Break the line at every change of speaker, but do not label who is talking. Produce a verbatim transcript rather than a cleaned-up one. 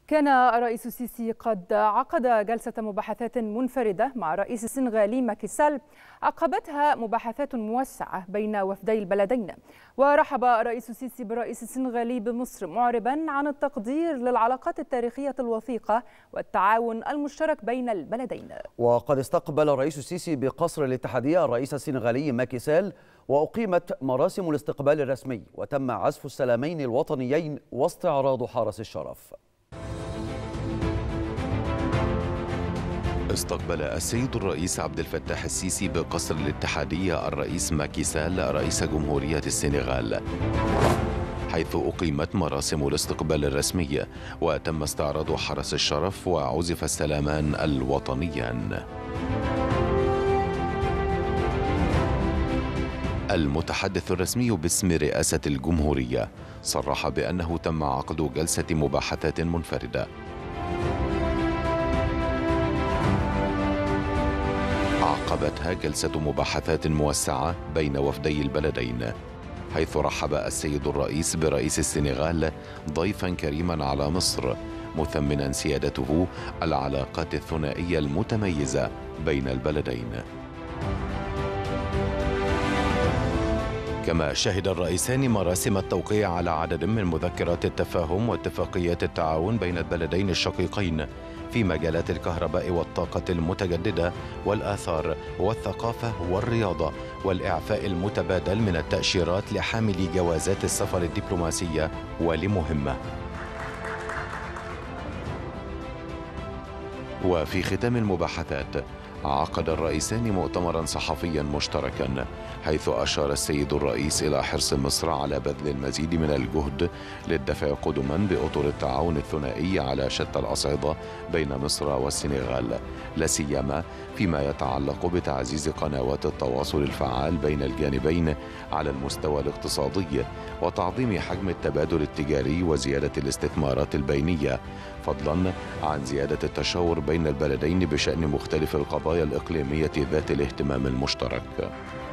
كان الرئيس السيسي قد عقد جلسة مباحثات منفردة مع الرئيس السنغالي ماكي سال عقبتها مباحثات موسعة بين وفدي البلدين. ورحب الرئيس السيسي بالرئيس السنغالي بمصر معربا عن التقدير للعلاقات التاريخية الوثيقة والتعاون المشترك بين البلدين.
وقد استقبل الرئيس السيسي بقصر الاتحادية الرئيس السنغالي ماكي سال، وأقيمت مراسم الاستقبال الرسمي وتم عزف السلامين الوطنيين واستعراض حرس الشرف.
استقبل السيد الرئيس عبد الفتاح السيسي بقصر الاتحادية الرئيس ماكي سال رئيس جمهورية السنغال، حيث أقيمت مراسم الاستقبال الرسمي وتم استعراض حرس الشرف وعزف السلامان الوطنيان. المتحدث الرسمي باسم رئاسة الجمهورية صرح بأنه تم عقد جلسة مباحثات منفردة عقبتها جلسة مباحثات موسعة بين وفدي البلدين، حيث رحب السيد الرئيس برئيس السنغال ضيفا كريما على مصر، مثمنا سيادته العلاقات الثنائية المتميزة بين البلدين. كما شهد الرئيسان مراسم التوقيع على عدد من مذكرات التفاهم واتفاقيات التعاون بين البلدين الشقيقين في مجالات الكهرباء والطاقة المتجددة والآثار والثقافة والرياضة والإعفاء المتبادل من التأشيرات لحاملي جوازات السفر الدبلوماسية ولمهمة. وفي ختام المباحثات عقد الرئيسان مؤتمرا صحفيا مشتركا، حيث أشار السيد الرئيس إلى حرص مصر على بذل المزيد من الجهد للدفع قدما بأطر التعاون الثنائي على شتى الأصعدة بين مصر والسنغال، لا سيما فيما يتعلق بتعزيز قنوات التواصل الفعال بين الجانبين على المستوى الاقتصادي وتعظيم حجم التبادل التجاري وزيادة الاستثمارات البينية، فضلا عن زيادة التشاور بين البلدين بشأن مختلف القضايا الإقليمية ذات الاهتمام المشترك.